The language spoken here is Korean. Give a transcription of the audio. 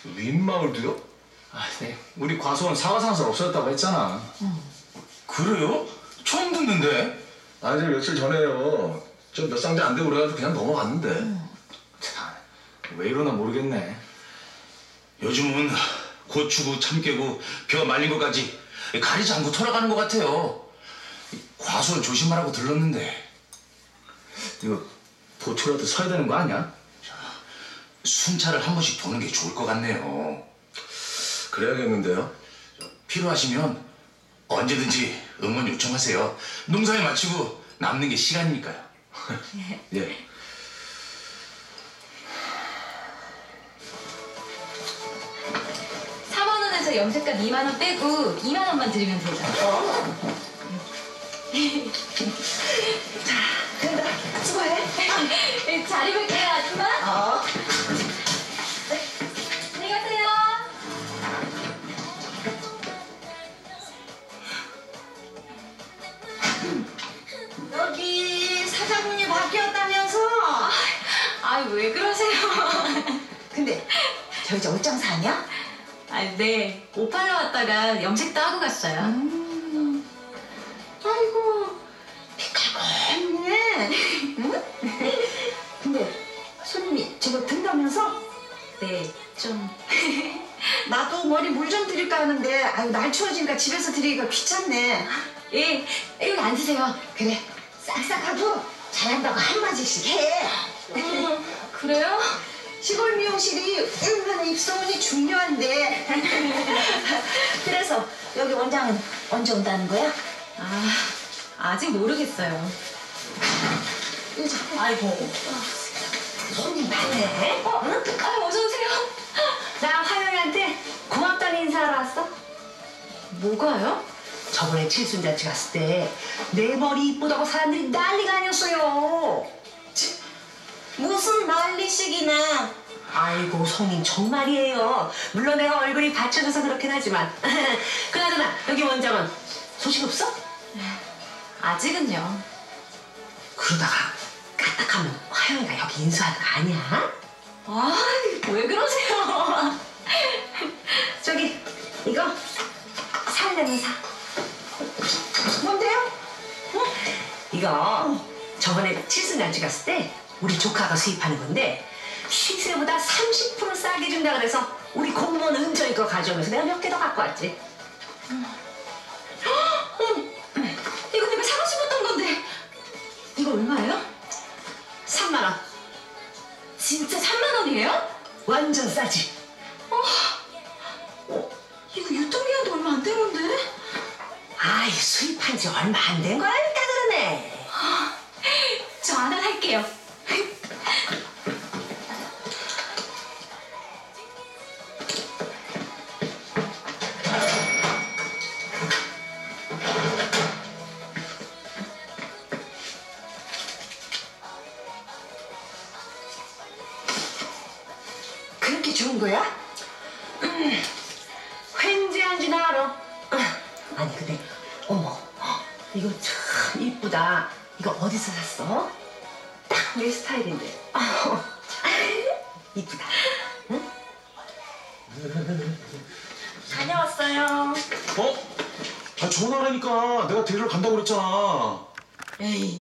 윗마을도요? 아, 네. 우리 과수원 사과상사 없어졌다고 했잖아. 그래요? 처음 듣는데? 아니, 저 며칠 전에요. 저 몇 상자 안 되고 그래가지고 그냥 넘어갔는데. 참, 왜 이러나 모르겠네. 요즘은 고추고 참깨고 벼 말린 것까지 가리지 않고 돌아가는 것 같아요. 과수원 조심하라고 들렀는데. 이거 보초라도 서야 되는 거 아니야? 순찰을 한 번씩 도는 게 좋을 것 같네요. 그래야겠는데요? 필요하시면 언제든지 응원 요청하세요. 농사일 마치고 남는 게 시간이니까요. 예. 4만원에서 염색값 2만원 빼고 2만원만 드리면 되죠. 된다. 수고해. 잘 입을게요, 아줌마. 안녕히 가세요. 여기 사장님이 바뀌었다면서? 왜 그러세요? 근데 저 이제 옷장 사냐? 네. 옷 팔러 왔다가 염색도 하고 갔어요. 아이고 피칼건네. 응? 근데 손님이 제법 든다면서? 네, 좀. 나도 머리 물 좀 드릴까 하는데 아유 날 추워지니까 집에서 드리기가 귀찮네. 예, 여기 앉으세요. 그래 싹싹하고 잘한다고 한마디씩 해. 그래요? 시골 미용실이 얼마나 입소문이 중요한데. 그래서 여기 원장은 언제 온다는 거야? 아직 모르겠어요. 여자. 아이고. 손님 많네. 응? 어서오세요. 나 화영이한테 고맙다는 인사하러 왔어. 뭐가요? 저번에 칠순잔치 갔을 때 내 머리 이쁘다고 사람들이 난리가 아니었어요. 치, 무슨 난리식이나. 아이고 성인 정말이에요. 물론 내가 얼굴이 받쳐줘서 그렇긴 하지만. 그나저나 여기 원장은 소식 없어? 아직은요. 그러다가 까딱하면 화영이가 여기 인수하는 거 아니야? 왜 그러세요? 저기 이거 살려면 사. 뭔데요? 이거 저번에 칠순잔치 갔을 때 우리 조카가 수입하는 건데 시세보다 30% 싸게 준다 그래서 우리 공무원 은정이 거 가져오면서 내가 몇 개 더 갖고 왔지. 이거 내가 사고 싶었던 건데. 이거 얼마예요? 3만 원. 진짜 3만 원이에요? 완전 싸지. 이거 유통기한도 얼마 안 된 건데? 아이 수입한 지 얼마 안 된 거라니까 그러네. 저 하나 살게요. 그렇게 좋은 거야? 횡재한 줄 알아. 아니 근데 어머 이거 참 이쁘다. 이거 어디서 샀어? 딱 내 스타일인데. 이쁘다. 응? 다녀왔어요. 어? 아, 전화하니까 내가 데리러 간다고 그랬잖아. 에이.